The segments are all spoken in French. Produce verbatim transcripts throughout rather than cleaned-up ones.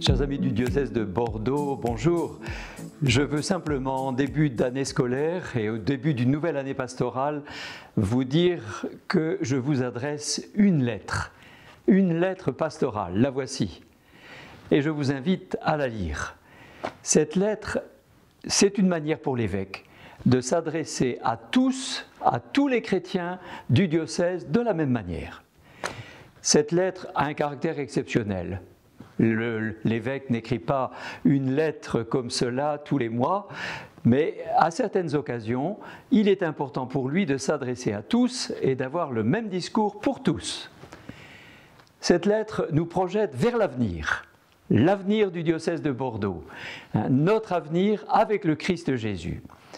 Chers amis du diocèse de Bordeaux, bonjour. Je veux simplement, en début d'année scolaire et au début d'une nouvelle année pastorale, vous dire que je vous adresse une lettre, une lettre pastorale, la voici. Et je vous invite à la lire. Cette lettre, c'est une manière pour l'évêque de s'adresser à tous, à tous les chrétiens du diocèse de la même manière. Cette lettre a un caractère exceptionnel. Le, l'évêque n'écrit pas une lettre comme cela tous les mois, mais à certaines occasions, il est important pour lui de s'adresser à tous et d'avoir le même discours pour tous. Cette lettre nous projette vers l'avenir, l'avenir du diocèse de Bordeaux, hein, notre avenir avec le Christ Jésus.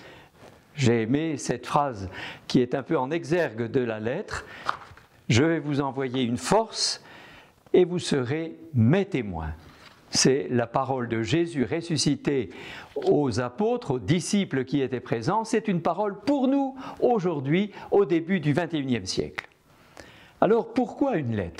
J'ai aimé cette phrase qui est un peu en exergue de la lettre. Je vais vous envoyer une force et vous serez mes témoins. C'est la parole de Jésus ressuscité aux apôtres, aux disciples qui étaient présents. C'est une parole pour nous aujourd'hui, au début du vingt et unième siècle. Alors pourquoi une lettre ?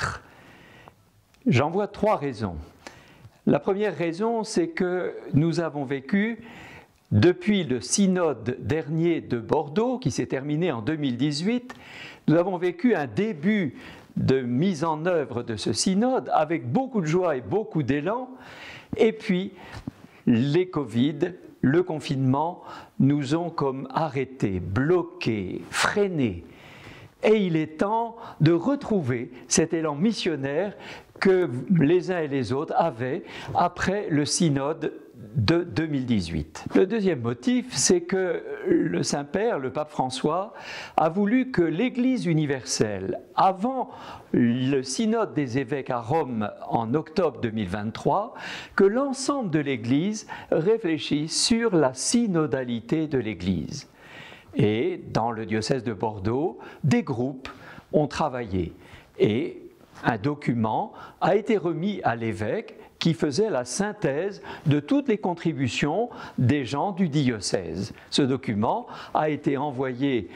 J'en vois trois raisons. La première raison, c'est que nous avons vécu, depuis le synode dernier de Bordeaux, qui s'est terminé en deux mille dix-huit, nous avons vécu un début de mise en œuvre de ce synode avec beaucoup de joie et beaucoup d'élan. Et puis, les Covid, le confinement, nous ont comme arrêtés, bloqués, freinés. Et il est temps de retrouver cet élan missionnaire que les uns et les autres avaient après le synode de deux mille dix-huit. Le deuxième motif, c'est que le Saint-Père, le pape François, a voulu que l'Église universelle, avant le synode des évêques à Rome en octobre deux mille vingt-trois, que l'ensemble de l'Église réfléchisse sur la synodalité de l'Église. Et dans le diocèse de Bordeaux, des groupes ont travaillé et un document a été remis à l'évêque qui faisait la synthèse de toutes les contributions des gens du diocèse. Ce document a été envoyé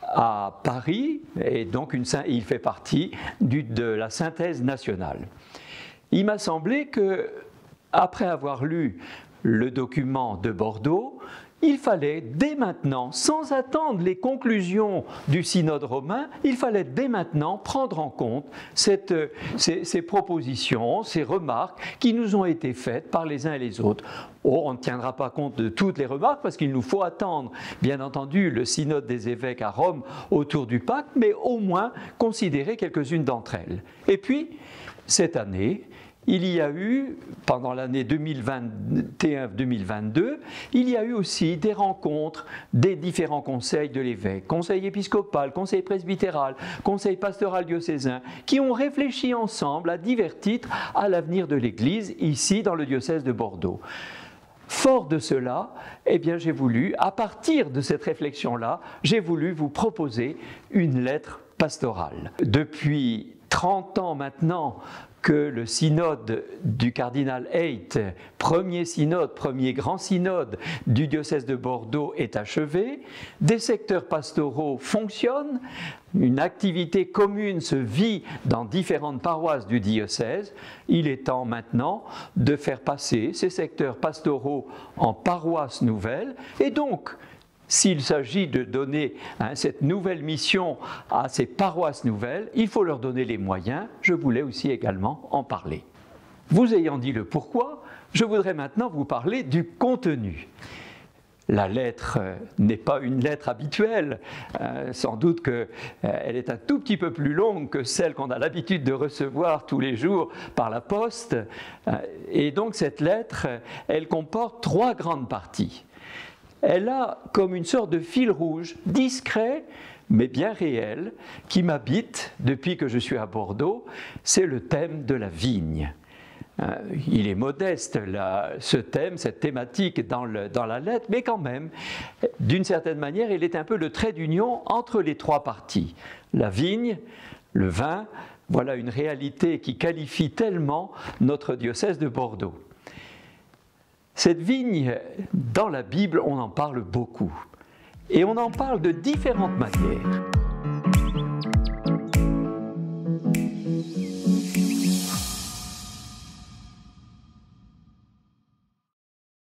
à Paris et donc une, il fait partie du, de la synthèse nationale. Il m'a semblé que, après avoir lu le document de Bordeaux, il fallait dès maintenant, sans attendre les conclusions du synode romain, il fallait dès maintenant prendre en compte cette, ces, ces propositions, ces remarques qui nous ont été faites par les uns et les autres. Oh, on ne tiendra pas compte de toutes les remarques parce qu'il nous faut attendre, bien entendu, le synode des évêques à Rome autour du pacte, mais au moins considérer quelques-unes d'entre elles. Et puis, cette année, il y a eu, pendant l'année deux mille vingt et un deux mille vingt-deux, il y a eu aussi des rencontres des différents conseils de l'évêque, conseil épiscopal, conseil presbytéral, conseil pastoral diocésain, qui ont réfléchi ensemble à divers titres à l'avenir de l'Église, ici dans le diocèse de Bordeaux. Fort de cela, eh bien, j'ai voulu, à partir de cette réflexion-là, j'ai voulu vous proposer une lettre pastorale. Depuis trente ans maintenant, que le synode du cardinal Hayt, premier synode, premier grand synode du diocèse de Bordeaux est achevé, des secteurs pastoraux fonctionnent, une activité commune se vit dans différentes paroisses du diocèse. Il est temps maintenant de faire passer ces secteurs pastoraux en paroisses nouvelles et donc, s'il s'agit de donner hein, cette nouvelle mission à ces paroisses nouvelles, il faut leur donner les moyens. Je voulais aussi également en parler. Vous ayant dit le pourquoi, je voudrais maintenant vous parler du contenu. La lettre euh, n'est pas une lettre habituelle, euh, sans doute qu'elle euh, est un tout petit peu plus longue que celle qu'on a l'habitude de recevoir tous les jours par la poste. Euh, et donc cette lettre, elle comporte trois grandes parties. Elle a comme une sorte de fil rouge, discret, mais bien réel, qui m'habite depuis que je suis à Bordeaux, c'est le thème de la vigne. Il est modeste, là, ce thème, cette thématique dans, le, dans la lettre, mais quand même, d'une certaine manière, il est un peu le trait d'union entre les trois parties. La vigne, le vin, voilà une réalité qui qualifie tellement notre diocèse de Bordeaux. Cette vigne, dans la Bible, on en parle beaucoup. Et on en parle de différentes manières.